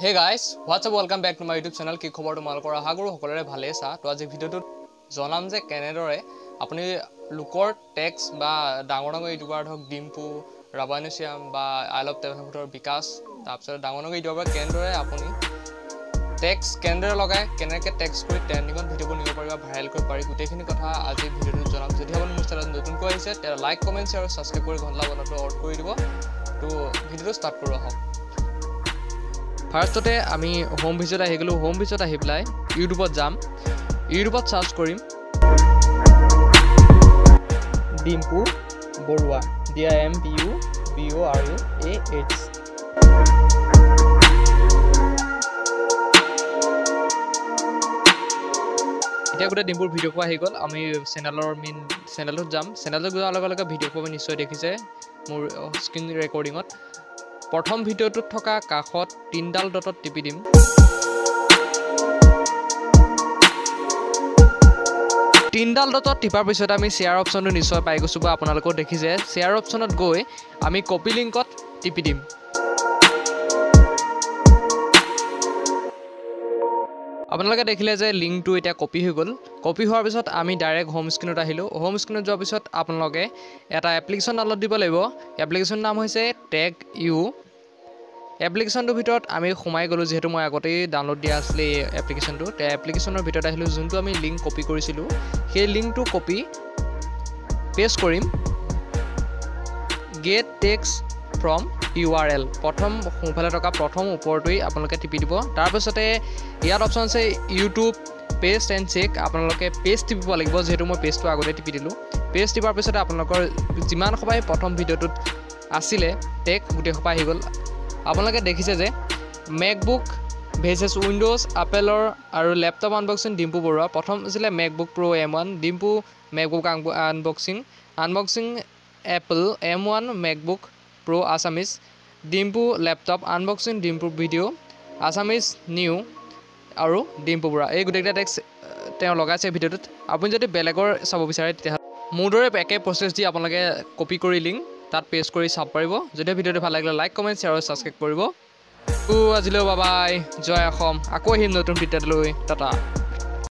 Hey guys, what's up? Welcome back to my YouTube channel. কি খবৰ তোমালোকৰ আশা কৰো সকলোৰে ভালে আছে। তো আজি ভিডিওটো জনাম যে কেনেদৰে আপুনি লুকৰ টেক্স বা ডাঙৰ ইউটিউবাৰ ধৰক ডিম্পু, ৰাবানুশ্যাম বা আই লাভ টেভেলপুটৰ বিকাশ তাৰপিছত ডাঙৰ ইউটিউবাৰ কেনেদৰে আপুনি টেক্স কেনেদৰে লগায় কেনেকৈ টেক্স কৰি ট্ৰেন্ডিঙত ভিডিঅ'বোৰ নিব পাৰিবা ভাইৰেল কৰিব পাৰি গোটেইখিনি কথা আজি ভিডিওটো জনাম। যদি আপুনি মোৰ চেনেলত নতুনকৈ আহিছে তেতিয়া লাইক কমেণ্ট শ্বেয়াৰ আৰু ছাবস্ক্ৰাইব কৰি ঘণ্টা বটনটো অন কৰি দিব। তো ভিডিওটো ষ্টাৰ্ট কৰোঁ আহক। ফাৰ্ষ্টতে আমি হোম ভিডিঅ'ত আহি গ'লোঁ। হোম ভিডিঅ'ত আহি পেলাই ইউটিউবত যাম। ইউটিউবত চাৰ্চ কৰিম ডিম্পু বৰুৱা DIMPUBORUAH। এতিয়া গোটেই ডিম্পুৰ ভিডিঅ' পোৱা আহি গ'ল। আমি চেনেলৰ মেইন চেনেলত যাম। চেনেলত যোৱাৰ লগে লগে ভিডিঅ'টো আপুনি নিশ্চয় দেখিছে মোৰ স্ক্ৰীন ৰেকৰ্ডিঙত। প্ৰথম ভিডিঅ'টোত থকা কাষত তিনডাল ডটত টিপি দিম। তিনডাল ডটত টিপাৰ পিছত আমি শ্বেয়াৰ অপশ্যনটো নিশ্চয় পাই গৈছোঁ বা আপোনালোকেও দেখিছে। শ্বেয়াৰ অপশ্যনত গৈ আমি কপি লিংকত টিপি দিম। আপোনালোকে দেখিলে যে লিংকটো এতিয়া কপি হৈ গ'ল। কপি হোৱাৰ পিছত আমি ডাইৰেক্ট হোম স্ক্ৰীনত আহিলোঁ। হোম স্ক্ৰীনত যোৱাৰ পিছত আপোনালোকে এটা এপ্লিকেশ্যন ডাউনলোড দিব লাগিব। এপ্লিকেশ্যনৰ নাম হৈছে টেগ ইউ। এপ্লিকেশ্যনটোৰ ভিতৰত আমি সোমাই গ'লোঁ যিহেতু মই আগতেই ডাউনলোড দিয়া আছিলে এই এপ্লিকেশ্যনটো। এপ্লিকেশ্যনৰ ভিতৰত আহিলোঁ যোনটো আমি লিংক কপি কৰিছিলোঁ সেই লিংকটো কপি পেষ্ট কৰিম। গেট টেক্স ফ্ৰম URL প্ৰথম সোঁফালে থকা প্ৰথম ওপৰটোৱেই আপোনালোকে টিপি দিব। তাৰপিছতে ইয়াত অপশ্যন আছে ইউটিউব পেষ্ট এণ্ড চেক। আপোনালোকে পেষ্ট টিপিব লাগিব যিহেতু মই পেজটো আগতে টিপি দিলোঁ। পেজ টিপাৰ পিছতে আপোনালোকৰ যিমান সপাই প্ৰথম ভিডিঅ'টোত আছিলে টেক গোটেই সোপা আহি গ'ল। আপোনালোকে দেখিছে যে মেকবুক ভাৰ্চেছ উইণ্ড'জ আপেলৰ আৰু লেপটপ আনবক্সিং ডিম্পু বৰুৱা। প্ৰথম আছিলে MacBook Pro' M1 Dimpu MacBook unboxing Apple M1 MacBook Pro' Assamese Dimpu laptop unboxing Dimpu video' Assamese new আৰু ডিম্পু বৰুৱা। এই গোটেইকেইটা টেক্স তেওঁ লগাইছে ভিডিঅ'টোত। আপুনি যদি বেলেগৰ চাব বিচাৰে তেতিয়াহ'লে মোৰ দৰে একে প্ৰচেছ দি আপোনালোকে কপি কৰি লিংক তাত পেষ্ট কৰি চাব পাৰিব। যদি ভিডিঅ'টো ভাল লাগিলে লাইক কমেণ্ট শ্বেয়াৰ আৰু ছাবস্ক্ৰাইব কৰিব। আজিলৈ বাই বাই, জয় অসম। আকৌ আহিম নতুন ভিডিঅ'লৈ, টাটা।